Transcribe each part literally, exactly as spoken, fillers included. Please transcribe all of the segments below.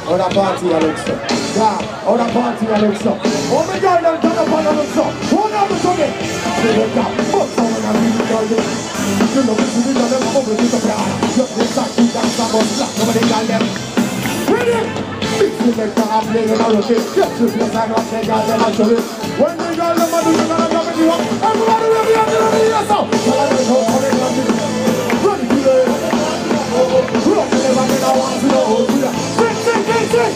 On a party, Alexa. Yeah, on a party, Alexa. Oh my God, I'm turn up on Alexa. Hold on a second. Say it down. But someone I'm really going to you know, this is the level of the piano. Just the side, you got some of slack. Nobody got them. Ready? Mix the neck, I'm playing a rocket. Get to the side of the guy that I show it. When the guy, the mother, you're gonna come and you up. Everybody will be on the other side. So, I don't know how they're going to do. Ready to go. Rock the level, and I want to know. Sing, sing, sing, sing.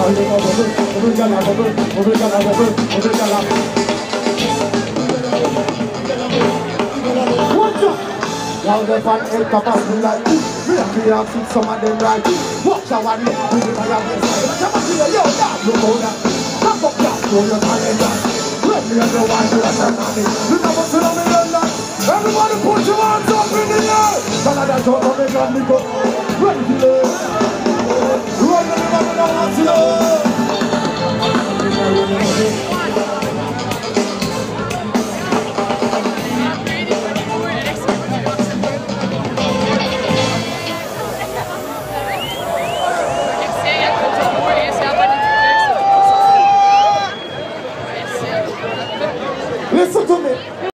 What's up? Now the fan El Capaz like this. We have to have seen some of them right. Watch our one minute, we will have this. Come on, yo, that, look on that. Come up, that, throw your talent down. Let me have your wife, you're a man. You know what's on me, you're not. Everybody put your hands up in the air. Canada, don't come and let me go. Ready to go. Run, run, run, run, run, run, run.